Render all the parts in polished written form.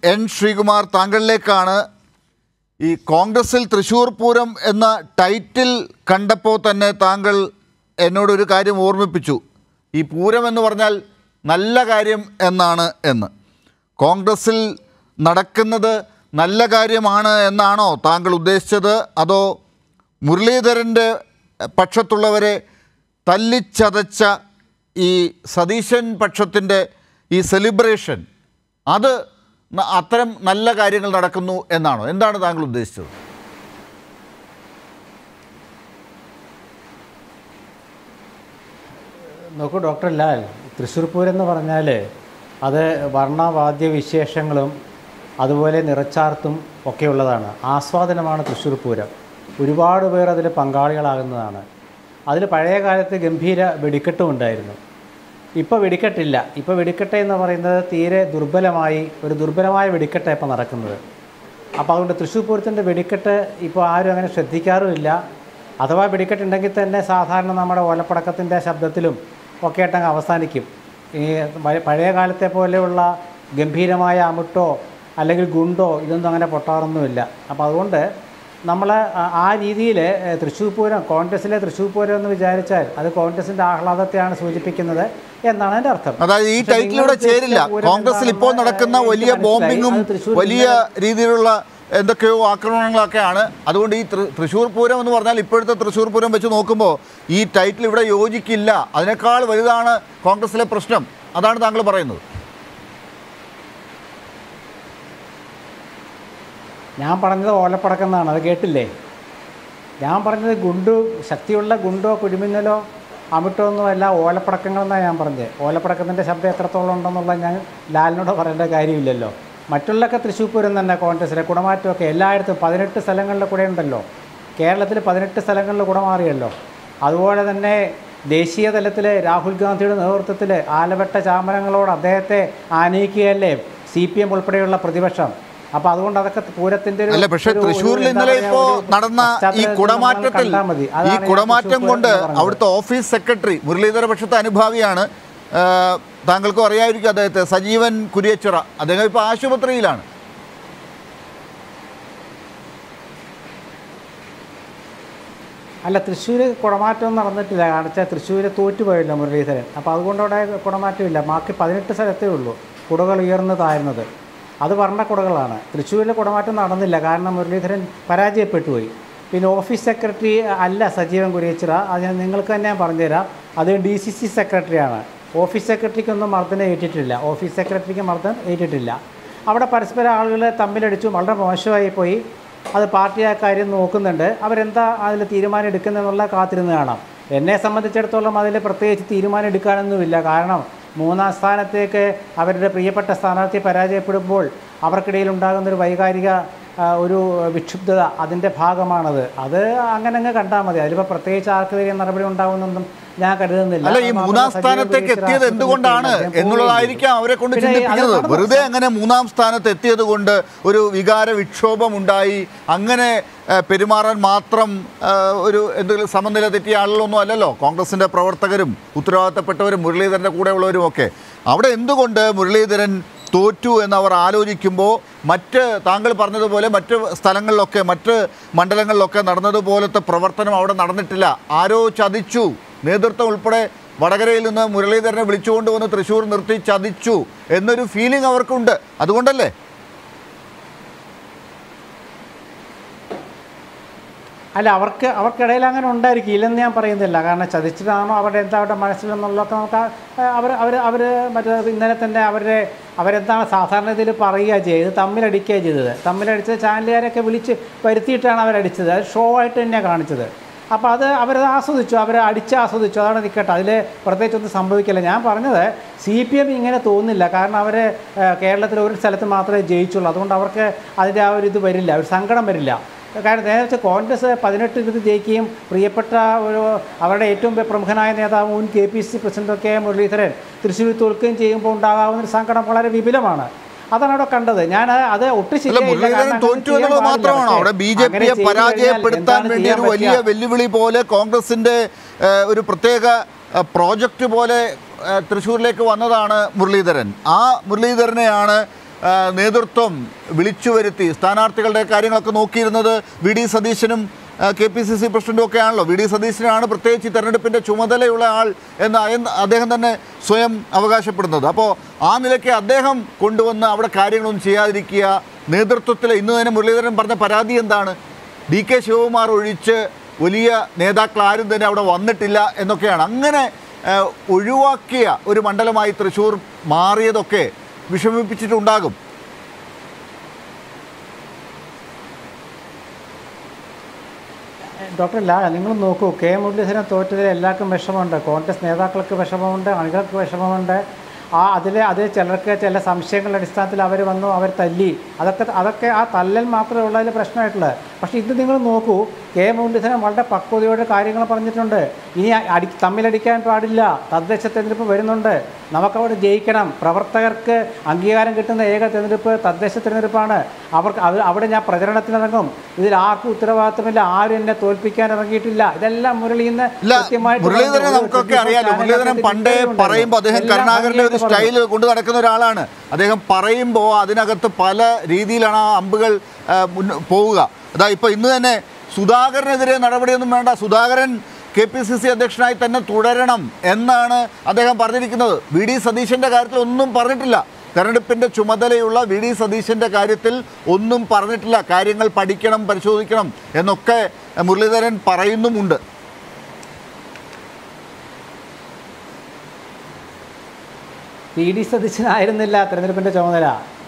N Sreekumar, താങ്കളിലേക്കാണ്. ഈ കോൺഗ്രസിൽ തൃശ്ശൂർ പൂരം എന്ന ടൈറ്റിൽ കണ്ടപ്പോൾ തന്നെ താങ്കൾ എന്നോടൊരു കാര്യം ഓർമ്മിപ്പിച്ചു. ഈ പൂരം എന്ന് പറഞ്ഞാൽ നല്ല കാര്യം എന്നാണ് എന്ന്. കോൺഗ്രസിൽ നടക്കുന്നത് നല്ല കാര്യമാണ് എന്നാണോ താങ്കൾ ഉദ്ദേശിച്ചത്? അതോ മുരളീധരൻ്റെ പക്ഷത്തുള്ളവരെ തല്ലിച്ചതച്ച ഈ സതീശൻ പക്ഷത്തിൻ്റെ ഈ സെലിബ്രേഷൻ അത് അത്തരം നല്ല കാര്യങ്ങൾ നടക്കുന്നു എന്നാണോ? എന്താണ് താങ്കൾ ഉദ്ദേശിച്ചത്? നോക്കൂ ഡോക്ടർ ലാൽ, തൃശ്ശൂർ പൂരം എന്ന് പറഞ്ഞാൽ അത് വർണ്ണവാദ്യ വിശേഷങ്ങളും അതുപോലെ നിറച്ചാർത്തും ഒക്കെയുള്ളതാണ്. ആസ്വാദനമാണ് തൃശ്ശൂർ പൂരം. ഒരുപാട് പേർ അതിൽ പങ്കാളികളാകുന്നതാണ്. അതിൽ പഴയ കാലത്ത് ഗംഭീര വെടിക്കെട്ടും ഉണ്ടായിരുന്നു. ഇപ്പോൾ വെടിക്കെട്ടില്ല. ഇപ്പോൾ വെടിക്കെട്ട് എന്ന് പറയുന്നത് തീരെ ദുർബലമായ വെടിക്കെട്ടാണ് ഇപ്പോൾ നടക്കുന്നത്. അപ്പോൾ അതുകൊണ്ട് തൃശ്ശൂർ പൂരത്തിൻ്റെ വെടിക്കെട്ട് ഇപ്പോൾ ആരും അങ്ങനെ ശ്രദ്ധിക്കാറുമില്ല. അഥവാ വെടിക്കെട്ടുണ്ടെങ്കിൽ തന്നെ സാധാരണ നമ്മുടെ ഓലപ്പടക്കത്തിൻ്റെ ശബ്ദത്തിലും ഒക്കെ ആയിട്ടങ്ങ് അവസാനിക്കും. ഈ പഴയ കാലത്തെ പോലെയുള്ള ഗംഭീരമായ അമുട്ടോ അല്ലെങ്കിൽ ഗുണ്ടോ ഇതൊന്നും അങ്ങനെ പൊട്ടാറൊന്നുമില്ല. അപ്പോൾ അതുകൊണ്ട് നമ്മൾ ആ രീതിയിൽ തൃശ്ശൂർ പൂരം, കോൺഗ്രസിലെ തൃശ്ശൂർ പൂരം എന്ന് വിചാരിച്ചാൽ അത് കോൺഗ്രസിൻ്റെ ആഹ്ലാദത്തെയാണ് സൂചിപ്പിക്കുന്നത് എന്നാണ് എൻ്റെ അർത്ഥം. അതായത് ഈ ടൈറ്റിലൂടെ ചേരില്ല. കോൺഗ്രസിൽ ഇപ്പോൾ നടക്കുന്ന വലിയ ബോംബിങ്ങും വലിയ രീതിയിലുള്ള എന്തൊക്കെയോ ആക്രമണങ്ങളൊക്കെയാണ്. അതുകൊണ്ട് ഈ തൃശ്ശൂർ പൂരം എന്ന് പറഞ്ഞാൽ ഇപ്പോഴത്തെ തൃശ്ശൂർ പൂരം വെച്ച് നോക്കുമ്പോൾ ഈ ടൈറ്റിൽ ഇവിടെ യോജിക്കില്ല. അതിനേക്കാൾ വലുതാണ് കോൺഗ്രസിലെ പ്രശ്നം. അതാണ് താങ്കൾ പറയുന്നത്. ഞാൻ പറഞ്ഞത് ഓലപ്പടക്കം എന്നാണ്. അത് കേട്ടില്ലേ? ഞാൻ പറഞ്ഞത് ശക്തിയുള്ള ഗുണ്ടോ കുഴിമിന്നലോ അമിട്ടോ ഒന്നുമല്ല, ഓലപ്പടക്കങ്ങളെന്നാണ് ഞാൻ പറഞ്ഞത്. ഓലപ്പടക്കത്തിൻ്റെ ശബ്ദം എത്രത്തോളം ഉണ്ടെന്നുള്ള ഞാൻ ലാലിനോട് പറയേണ്ട കാര്യമില്ലല്ലോ. മറ്റുള്ളൊക്കെ തൃശ്ശൂർ പൂരം തന്നെ കോൺഗ്രസിലെ കുടമാറ്റമൊക്കെ എല്ലായിടത്തും 18 സ്ഥലങ്ങളിലെ കൂടെ ഉണ്ടല്ലോ. കേരളത്തിൽ 18 സ്ഥലങ്ങളിൽ കുടമാറിയല്ലോ. അതുപോലെ തന്നെ ദേശീയ തലത്തിൽ രാഹുൽ ഗാന്ധിയുടെ നേതൃത്വത്തിൽ ആലവട്ട ചാമരങ്ങളോട് അദ്ദേഹത്തെ ആനയിക്കുകയല്ലേ CPM ഉൾപ്പെടെയുള്ള പ്രതിപക്ഷം. അപ്പോൾ അതുകൊണ്ട് അതൊക്കെ പൂരത്തിൻ്റെ അല്ല. പക്ഷേ തൃശ്ശൂരിൽ ഇന്നലെ ഇപ്പോൾ നടന്ന ഈ കുടമാറ്റം കൊണ്ട് അവിടുത്തെ ഓഫീസ് സെക്രട്ടറി മുരളീധര പക്ഷത്തെ അനുഭാവിയാണ്. താങ്കൾക്കും അറിയാമായിരിക്കും അദ്ദേഹത്തെ, സജീവൻ കുര്യച്ചിറ. അദ്ദേഹം ഇപ്പോൾ ആശുപത്രിയിലാണ്. അല്ല, തൃശ്ശൂർ കുടമാറ്റം നടന്നിട്ടില്ല. കാരണം വെച്ചാൽ തൃശ്ശൂർ തോറ്റുപോയല്ലോ മുരളീധരൻ. അപ്പോൾ അതുകൊണ്ട് അവിടെ കുടമാറ്റമില്ല. ബാക്കി 18 സ്ഥലത്തേ ഉള്ളൂ കുടകൾ ഉയർന്നു താഴ്ന്നത്. അത് ഭരണക്കുടകളാണ്. തൃശ്ശൂരിൽ കുടമാറ്റം നടന്നില്ല. കാരണം മുരളീധരൻ പരാജയപ്പെട്ടുപോയി. പിന്നെ ഓഫീസ് സെക്രട്ടറി അല്ല സജീവൻ കുര്യച്ചിറ. അത് ഞാൻ നിങ്ങൾക്ക് തന്നെ ഞാൻ പറഞ്ഞുതരാം. അത് DCC സെക്രട്ടറിയാണ്. ഓഫീസ് സെക്രട്ടറിക്കൊന്നും മർദ്ദനം ഏറ്റിട്ടില്ല. ഓഫീസ് സെക്രട്ടറിക്ക് മർദ്ദനം ഏറ്റിട്ടില്ല. അവിടെ പരസ്പരം ആളുകൾ തമ്മിലടിച്ചു. വളരെ മോശമായി പോയി. അത് പാർട്ടി ആ കാര്യം നോക്കുന്നുണ്ട്. അവരെന്താ അതിൽ തീരുമാനം എടുക്കുന്നതെന്നുള്ള കാത്തിരുന്ന് കാണാം. എന്നെ സംബന്ധിച്ചിടത്തോളം അതിൽ പ്രത്യേകിച്ച് തീരുമാനം എടുക്കാനൊന്നുമില്ല. കാരണം 3ാം സ്ഥാനത്തേക്ക് അവരുടെ പ്രിയപ്പെട്ട സ്ഥാനാർത്ഥി പരാജയപ്പെടുമ്പോൾ അവർക്കിടയിൽ ഉണ്ടാകുന്നൊരു വൈകാരിക ഒരു വിക്ഷുബ്ധത, അതിൻ്റെ ഭാഗമാണത്. അത് അങ്ങനെ കണ്ടാൽ മതി. അതിലിപ്പോൾ പ്രത്യേകിച്ച് ആർക്കെതിരെ നടപടി ഉണ്ടാകുന്നൊന്നും ഞാൻ കരുതുന്നില്ല. അല്ല, ഈ 3ാം സ്ഥാനത്തേക്ക് എത്തിയത് എന്തുകൊണ്ടാണ് എന്നുള്ളതായിരിക്കാം അവരെ കൊണ്ട് ചിന്തിപ്പിക്കുന്നത്. വെറുതെ അങ്ങനെ 3ാം സ്ഥാനത്ത് എത്തിയത് കൊണ്ട് ഒരു വികാര വിക്ഷോഭം ഉണ്ടായി അങ്ങനെ പെരുമാറാൻ മാത്രം ഒരു എന്തെങ്കിലും സമനില തെറ്റിയ ആളുകളൊന്നും അല്ലല്ലോ കോൺഗ്രസിൻ്റെ പ്രവർത്തകരും ഉത്തരവാദിത്തപ്പെട്ടവരും മുരളീധരൻ്റെ കൂടെയുള്ളവരും ഒക്കെ. അവിടെ എന്തുകൊണ്ട് മുരളീധരൻ തോറ്റു എന്നവർ ആലോചിക്കുമ്പോൾ താങ്കൾ പറഞ്ഞതുപോലെ മറ്റ് സ്ഥലങ്ങളിലൊക്കെ മറ്റ് മണ്ഡലങ്ങളിലൊക്കെ നടന്നതുപോലത്തെ പ്രവർത്തനം അവിടെ നടന്നിട്ടില്ല. ആരോ ചതിച്ചു. നേതൃത്വം ഉൾപ്പെടെ വടകരയിൽ നിന്ന് മുരളീധരനെ വിളിച്ചുകൊണ്ട് വന്ന് തൃശ്ശൂർ നിർത്തി ചതിച്ചു എന്നൊരു ഫീലിംഗ് അവർക്കുണ്ട്. അതുകൊണ്ടല്ലേ? അല്ല, അവർക്കിടയിൽ അങ്ങനെ ഉണ്ടായിരിക്കും. ഇല്ലെന്ന് ഞാൻ പറയുന്നില്ല. കാരണം ചതിച്ചിട്ടാണോ അവരുടെ മനസ്സിലെന്നുള്ളതൊക്കെ നമുക്ക് അവർ മറ്റേ ഇന്നലെ തന്നെ അവരെന്താണ് സാധാരണ ഇതിൽ പറയുക ചെയ്തത്, തമ്മിലടിക്കുക ചെയ്തത്. തമ്മിലടിച്ചത് ചാനലുകാരെയൊക്കെ വിളിച്ച് വരുത്തിയിട്ടാണ് അവരടിച്ചത്. അത് ഷോ ആയിട്ട് തന്നെയാണ് കാണിച്ചത്. അപ്പോൾ അവരത് ആസ്വദിച്ചു, ആസ്വദിച്ചു. അതാണ് നിൽക്കട്ടെ. അതിൽ പ്രത്യേകിച്ചൊന്നും സംഭവിക്കില്ല. ഞാൻ പറഞ്ഞത് CPM ഇങ്ങനെ തോന്നുന്നില്ല. കാരണം അവർ കേരളത്തിൽ ഒരു സ്ഥലത്ത് മാത്രമേ ജയിച്ചുള്ളൂ. അതുകൊണ്ട് അവർക്ക് അതിൻ്റെ ആ ഒരു ഇത് വരില്ല, ഒരു സങ്കടം വരില്ല. കാരണം നേരത്തെ കോൺഗ്രസ് 18 ജയിക്കുകയും പ്രിയപ്പെട്ട അവരുടെ ഏറ്റവും പ്രമുഖനായ നേതാവ് മുൻ KPCC പ്രസിഡന്റൊക്കെ മുരളീധരൻ തൃശ്ശൂർ തോൽക്കുകയും ചെയ്യുമ്പോൾ ഉണ്ടാകാവുന്നൊരു സങ്കടം വളരെ വിപുലമാണ്. അതാണ് അവിടെ കണ്ടത്. ഞാൻ അത് ഒട്ടും മാത്രമാണോ അവിടെ BJPയെ പരാജയപ്പെടുത്താൻ വേണ്ടി ഒരു വലിയ വെല്ലുവിളി പോലെ കോൺഗ്രസിന്റെ ഒരു പ്രത്യേക പ്രോജക്റ്റ് പോലെ തൃശ്ശൂരിലേക്ക് വന്നതാണ് മുരളീധരൻ. ആ മുരളീധരനെയാണ് നേതൃത്വം വിളിച്ചു വരുത്തി സ്ഥാനാർത്ഥികളുടെ കാര്യങ്ങളൊക്കെ നോക്കിയിരുന്നത് വി ഡി സതീശനും KPCC പ്രസിഡന്റും ഒക്കെ ആണല്ലോ. വി ഡി സതീശനാണ് പ്രത്യേകിച്ച് തെരഞ്ഞെടുപ്പിൻ്റെ ചുമതലയുള്ള ആൾ എന്ന് അദ്ദേഹം തന്നെ സ്വയം അവകാശപ്പെടുന്നത്. അപ്പോൾ ആ നിലയ്ക്ക് അദ്ദേഹം കൊണ്ടുവന്ന് അവിടെ കാര്യങ്ങളൊന്നും ചെയ്യാതിരിക്കുക, നേതൃത്വത്തിൽ ഇന്ന് തന്നെ മുരളീധരൻ പറഞ്ഞ പരാതി എന്താണ്? DK ശിവകുമാർ ഒഴിച്ച് വലിയ നേതാക്കൾ ആരും തന്നെ അവിടെ വന്നിട്ടില്ല എന്നൊക്കെയാണ്. അങ്ങനെ ഒഴിവാക്കിയ ഒരു മണ്ഡലമായി തൃശ്ശൂർ മാറിയതൊക്കെ വിഷമിപ്പിച്ചിട്ടുണ്ടാകും. ഡോക്ടർ ലാൽ, നിങ്ങൾ നോക്കൂ, മുരളീധരൻ തോറ്റതിൽ എല്ലാവർക്കും വിഷമമുണ്ട്. കോൺഗ്രസ് നേതാക്കൾക്ക് വിഷമമുണ്ട്, അണികൾക്ക് വിഷമമുണ്ട്. അതിൽ ചിലർക്ക് ചില സംശയങ്ങളുടെ അടിസ്ഥാനത്തിൽ അവർ വന്നു, അവർ തല്ലി. അതൊക്കെ ആ തല്ലൽ മാത്രമേ ഉള്ളതിൽ പ്രശ്നമായിട്ടുള്ളത്. പക്ഷേ ഇത് നിങ്ങൾ നോക്കൂ, മുരളീധരൻ വളരെ പക്വതയോടെ കാര്യങ്ങൾ പറഞ്ഞിട്ടുണ്ട്. ഇനി തമ്മിലടിക്കാൻ പാടില്ല, തദ്ദേശ തെരഞ്ഞെടുപ്പ് വരുന്നുണ്ട്, നമുക്കവിടെ ജയിക്കണം, പ്രവർത്തകർക്ക് അംഗീകാരം കിട്ടുന്ന ഏക തെരഞ്ഞെടുപ്പ് തദ്ദേശ തെരഞ്ഞെടുപ്പാണ്, അവിടെ ഞാൻ പ്രചരണത്തിനിറങ്ങും, ഇതിൽ ആർക്കും ഉത്തരവാദിത്തമില്ല, ആരും എന്നെ തോൽപ്പിക്കാൻ ഇറങ്ങിയിട്ടില്ല. ഇതെല്ലാം മുരളീന്ന് മുരളീധരൻ പണ്ടേ പറയുമ്പോൾ അദ്ദേഹം കരുണാകരന്റെ ഒരു സ്റ്റൈൽ കൊണ്ട് നടക്കുന്ന ഒരാളാണ്. അദ്ദേഹം പറയുമ്പോൾ അതിനകത്ത് പല രീതിയിലാണ് ആ അമ്പുകൾ പോവുക. അതാ ഇപ്പോൾ ഇന്ന് തന്നെ സുധാകരനെതിരെ നടപടിയൊന്നും വേണ്ട, സുധാകരൻ KPCC അധ്യക്ഷനായി തന്നെ തുടരണം എന്നാണ് അദ്ദേഹം പറഞ്ഞിരിക്കുന്നത്. വി ഡി സതീശൻ്റെ കാര്യത്തിൽ ഒന്നും പറഞ്ഞിട്ടില്ല. തെരഞ്ഞെടുപ്പിൻ്റെ ചുമതലയുള്ള വി ഡി സതീശൻ്റെ കാര്യത്തിൽ ഒന്നും പറഞ്ഞിട്ടില്ല. കാര്യങ്ങൾ പഠിക്കണം, പരിശോധിക്കണം എന്നൊക്കെ മുരളീധരൻ പറയുന്നുമുണ്ട്. വി ഡി സതീശനായിരുന്നില്ല തെരഞ്ഞെടുപ്പിൻ്റെ ചുമതല.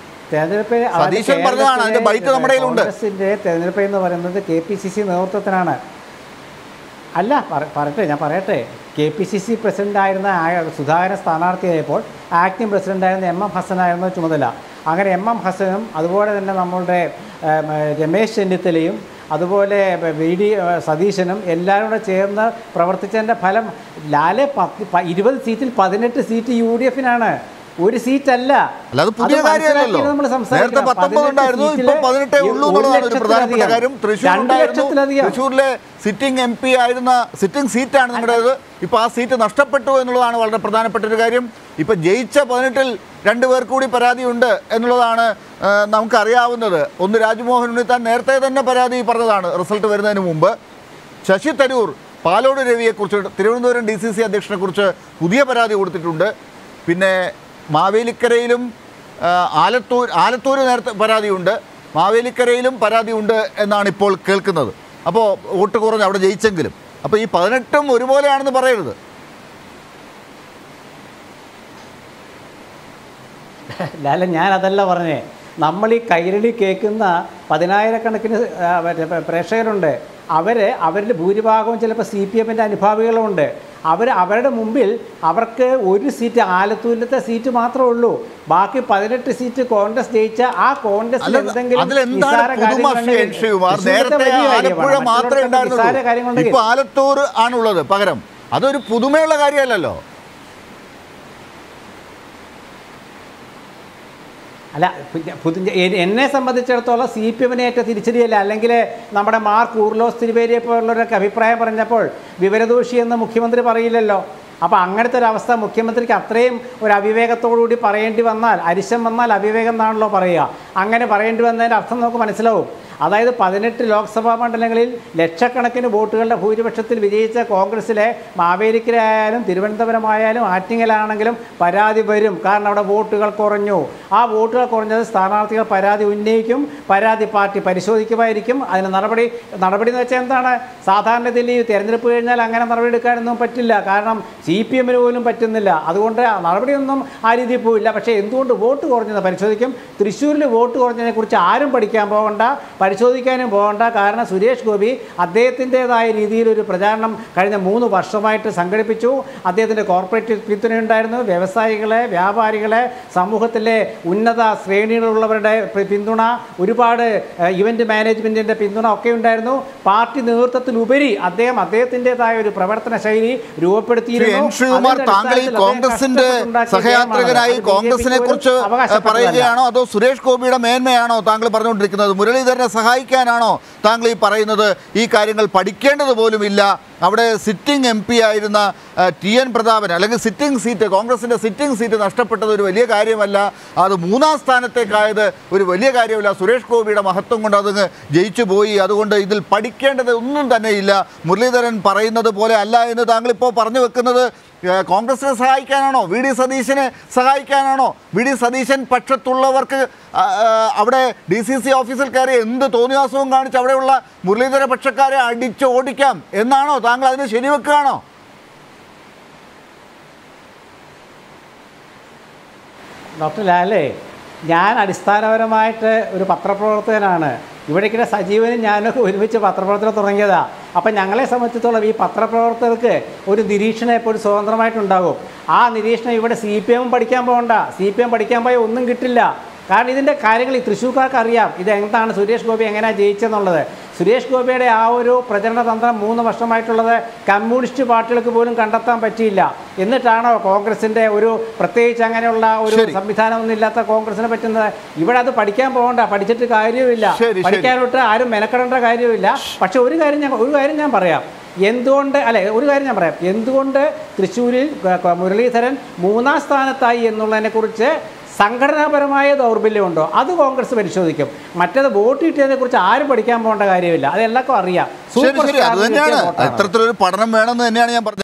കോൺഗ്രസിൻ്റെ തെരഞ്ഞെടുപ്പ് എന്ന് പറയുന്നത് KPCC നേതൃത്വത്തിനാണ്. അല്ല ഞാൻ പറയട്ടെ, KPCC പ്രസിഡൻ്റായിരുന്ന സുധാകരൻ സ്ഥാനാർത്ഥിയായപ്പോൾ ആക്ടിംഗ് പ്രസിഡൻ്റായിരുന്ന MM ഹസനായിരുന്നു ചുമതല. അങ്ങനെ MM ഹസനും അതുപോലെ തന്നെ നമ്മളുടെ രമേശ് ചെന്നിത്തലയും അതുപോലെ VD സതീശനും എല്ലാവരും കൂടെ ചേർന്ന് പ്രവർത്തിച്ചതിൻ്റെ ഫലം ലാലെ 20 സീറ്റിൽ 18 സീറ്റ് UDF-നാണ്, ഒരു സീറ്റല്ല. തൃശ്ശൂരിലെ സിറ്റിംഗ് MP ആയിരുന്ന സിറ്റിംഗ് സീറ്റാണ് നിങ്ങളുടേത്. ഇപ്പോൾ ആ സീറ്റ് നഷ്ടപ്പെട്ടു എന്നുള്ളതാണ് വളരെ പ്രധാനപ്പെട്ട ഒരു കാര്യം. ഇപ്പം ജയിച്ച 18-ൽ 2 പേർക്ക് കൂടി പരാതിയുണ്ട് എന്നുള്ളതാണ് നമുക്കറിയാവുന്നത്. ഒന്ന് രാജ്മോഹൻ ഉണ്ണിത്താൻ നേരത്തെ തന്നെ പരാതി പറഞ്ഞതാണ് റിസൾട്ട് വരുന്നതിന് മുമ്പ്. ശശി തരൂർ പാലോട് രവിയെക്കുറിച്ച്, തിരുവനന്തപുരം DCC അധ്യക്ഷനെക്കുറിച്ച് പുതിയ പരാതി കൊടുത്തിട്ടുണ്ട്. പിന്നെ മാവേലിക്കരയിലും ആലത്തൂർ നേരത്തെ പരാതിയുണ്ട്, മാവേലിക്കരയിലും പരാതിയുണ്ട് എന്നാണ് ഇപ്പോൾ കേൾക്കുന്നത്. അപ്പോൾ വോട്ട് കുറഞ്ഞ് അവിടെ ജയിച്ചെങ്കിലും. അപ്പോൾ ഈ 18ഉം ഒരുപോലെയാണെന്ന് പറയരുത്. ലാല, ഞാനതല്ല പറഞ്ഞേ. നമ്മൾ ഈ കൈരളി കേൾക്കുന്ന 10,000-കണക്കിന് പ്രേക്ഷകരുണ്ട്. അവരിൽ ഭൂരിഭാഗവും ചിലപ്പോൾ CPM-ൻ്റെ അനുഭാവികളുമുണ്ട്. അവരുടെ മുമ്പിൽ അവർക്ക് ഒരു സീറ്റ്, ആലത്തൂരിലത്തെ സീറ്റ് മാത്രമേ ഉള്ളൂ. ബാക്കി 18 സീറ്റ് കോൺഗ്രസ് ജയിച്ച ആ കോൺഗ്രസ് എന്തെങ്കിലും ആലത്തൂർ ആണുള്ളത് പകരം, അതൊരു പുതുമയുള്ള കാര്യമല്ലല്ലോ. അല്ല, എന്നെ സംബന്ധിച്ചിടത്തോളം CPM-നെ ഏറ്റ തിരിച്ചടിയല്ല. അല്ലെങ്കിൽ നമ്മുടെ മാർ കൂർലോസ് തിരുവേരിയെ പോലുള്ളവരൊക്കെ അഭിപ്രായം പറഞ്ഞപ്പോൾ വിവരദോഷി എന്ന് മുഖ്യമന്ത്രി പറയില്ലല്ലോ. അപ്പോൾ അങ്ങനത്തെ ഒരു അവസ്ഥ മുഖ്യമന്ത്രിക്ക് അത്രയും ഒരു അവിവേകത്തോടുകൂടി പറയേണ്ടി വന്നാൽ, അരിശം വന്നാൽ അവിവേകം എന്നാണല്ലോ പറയുക. അങ്ങനെ പറയേണ്ടി വന്നതിൻ്റെ അർത്ഥം നമുക്ക് മനസ്സിലാവും. അതായത് 18 ലോക്സഭാ മണ്ഡലങ്ങളിൽ ലക്ഷക്കണക്കിന് വോട്ടുകളുടെ ഭൂരിപക്ഷത്തിൽ വിജയിച്ച കോൺഗ്രസ്സിലെ മാവേലിക്കരയായാലും തിരുവനന്തപുരമായാലും ആറ്റിങ്ങലാണെങ്കിലും പരാതി വരും. കാരണം അവിടെ വോട്ടുകൾ കുറഞ്ഞു. ആ വോട്ടുകൾ കുറഞ്ഞത് സ്ഥാനാർത്ഥികൾ പരാതി ഉന്നയിക്കും, പരാതി പാർട്ടി പരിശോധിക്കുമായിരിക്കും. അതിന് നടപടി എന്ന് വെച്ചാൽ എന്താണ്? സാധാരണഗതിയിൽ ഈ തിരഞ്ഞെടുപ്പ് കഴിഞ്ഞാൽ അങ്ങനെ നടപടി എടുക്കാനൊന്നും പറ്റില്ല. കാരണം CPM-ന് പോലും പറ്റുന്നില്ല. അതുകൊണ്ട് നടപടിയൊന്നും ആ രീതിയിൽ പോയില്ല. പക്ഷേ എന്തുകൊണ്ട് വോട്ട് കുറഞ്ഞെന്ന് പരിശോധിക്കും. തൃശ്ശൂരിൽ വോട്ട് കുറഞ്ഞതിനെക്കുറിച്ച് ആരും പഠിക്കാൻ പോകണ്ട, പരിശോധിക്കാനും പോകണ്ട. കാരണം സുരേഷ് ഗോപി അദ്ദേഹത്തിൻ്റെതായ രീതിയിലൊരു പ്രചാരണം കഴിഞ്ഞ 3 വർഷമായിട്ട് സംഘടിപ്പിച്ചു. അദ്ദേഹത്തിൻ്റെ കോർപ്പറേറ്റ് പിന്തുണയുണ്ടായിരുന്നു, വ്യവസായികളെ, വ്യാപാരികളെ, സമൂഹത്തിലെ ഉന്നത ശ്രേണിയിലുള്ളവരുടെ പിന്തുണ, ഒരുപാട് ഇവൻ്റ് മാനേജ്മെൻറ്റിൻ്റെ പിന്തുണ ഒക്കെ ഉണ്ടായിരുന്നു. പാർട്ടി നേതൃത്വത്തിലുപരി അദ്ദേഹത്തിൻ്റെതായ ഒരു പ്രവർത്തന ശൈലി രൂപപ്പെടുത്തിയിരുന്നു. കോൺഗ്രസിന്റെ സഹയാത്രികനായി കോൺഗ്രസിനെ കുറിച്ച് പറയുകയാണോ അതോ സുരേഷ് ഗോപിയുടെ മേന്മയാണോ താങ്കൾ പറഞ്ഞുകൊണ്ടിരിക്കുന്നത്? മുരളീധരനെ സഹായിക്കാനാണോ താങ്കൾ ഈ പറയുന്നത്? ഈ കാര്യങ്ങൾ പഠിക്കേണ്ടത് പോലുമില്ല. അവിടെ സിറ്റിംഗ് MP ആയിരുന്ന TN പ്രതാപൻ, അല്ലെങ്കിൽ സിറ്റിംഗ് സീറ്റ്, കോൺഗ്രസിൻ്റെ സിറ്റിംഗ് സീറ്റ് നഷ്ടപ്പെട്ടത് ഒരു വലിയ കാര്യമല്ല, അത് 3-ാം സ്ഥാനത്തേക്കായത് ഒരു വലിയ കാര്യമല്ല. സുരേഷ് ഗോപിയുടെ മഹത്വം കൊണ്ട് അതങ്ങ് ജയിച്ചു പോയി. അതുകൊണ്ട് ഇതിൽ പഠിക്കേണ്ടത് ഒന്നും തന്നെയില്ല. മുരളീധരൻ പറയുന്നത് പോലെ അല്ല എന്ന് താങ്കളിപ്പോൾ പറഞ്ഞു വെക്കുന്നത് കോൺഗ്രസിനെ സഹായിക്കാനാണോ? VD സതീശനെ സഹായിക്കാനാണോ? VD സതീശൻ പക്ഷത്തുള്ളവർക്ക് അവിടെ DCC ഓഫീസിൽ കയറി എന്ത് തോന്നിയാസവും കാണിച്ച് അവിടെയുള്ള മുരളീധര പക്ഷക്കാരെ അടിച്ച് ഓടിക്കാം എന്നാണോ താങ്കൾ അതിനെ ശരിവെക്കുകയാണോ? ഡോക്ടർ ലാലേ, ഞാൻ അടിസ്ഥാനപരമായിട്ട് ഒരു പത്രപ്രവർത്തകനാണ്. ഇവിടേക്കിടെ സജീവനും ഞാനൊക്കെ ഒരുമിച്ച് പത്രപ്രവർത്തനം തുടങ്ങിയതാണ്. അപ്പം ഞങ്ങളെ സംബന്ധിച്ചിടത്തോളം ഈ പത്രപ്രവർത്തകർക്ക് ഒരു നിരീക്ഷണം എപ്പോഴും സ്വതന്ത്രമായിട്ടുണ്ടാകും. ആ നിരീക്ഷണം ഇവിടെ CPM പഠിക്കാൻ പോകണ്ട. CPM പഠിക്കാൻ പോയാൽ ഒന്നും കിട്ടില്ല. കാരണം ഇതിൻ്റെ കാര്യങ്ങൾ ഈ തൃശ്ശൂർക്കാർക്ക് അറിയാം. ഇതെന്താണ് സുരേഷ് ഗോപി എങ്ങനെയാണ് ജയിച്ചതെന്നുള്ളത്. സുരേഷ് ഗോപിയുടെ ആ ഒരു പ്രചരണ തന്ത്രം 3 വർഷമായിട്ടുള്ളത് കമ്മ്യൂണിസ്റ്റ് പാർട്ടികൾക്ക് പോലും കണ്ടെത്താൻ പറ്റിയില്ല. എന്നിട്ടാണോ കോൺഗ്രസിൻ്റെ ഒരു പ്രത്യേകിച്ച് അങ്ങനെയുള്ള ഒരു സംവിധാനമൊന്നും ഇല്ലാത്ത കോൺഗ്രസിനെ പറ്റുന്നത്? ഇവിടെ അത് പഠിക്കാൻ പോകണ്ട, പഠിച്ചിട്ട് കാര്യവുമില്ല, പഠിക്കാനോട്ട് ആരും മെനക്കെടേണ്ട കാര്യമില്ല. പക്ഷെ ഒരു കാര്യം ഞാൻ പറയാം. എന്തുകൊണ്ട് തൃശ്ശൂരിൽ മുരളീധരൻ 3-ാം സ്ഥാനത്തായി എന്നുള്ളതിനെക്കുറിച്ച് സംഘടനാപരമായ ദൗർബല്യമുണ്ടോ? അത് കോൺഗ്രസ് പരിശോധിക്കും. മറ്റേത് വോട്ട് കിട്ടിയതിനെ കുറിച്ച് ആരും പഠിക്കാൻ പോകേണ്ട കാര്യമില്ല. അത് എല്ലാവർക്കും അറിയാം. എത്രത്തിലൊരു പഠനം വേണമെന്ന് തന്നെയാണ് ഞാൻ പറഞ്ഞത്.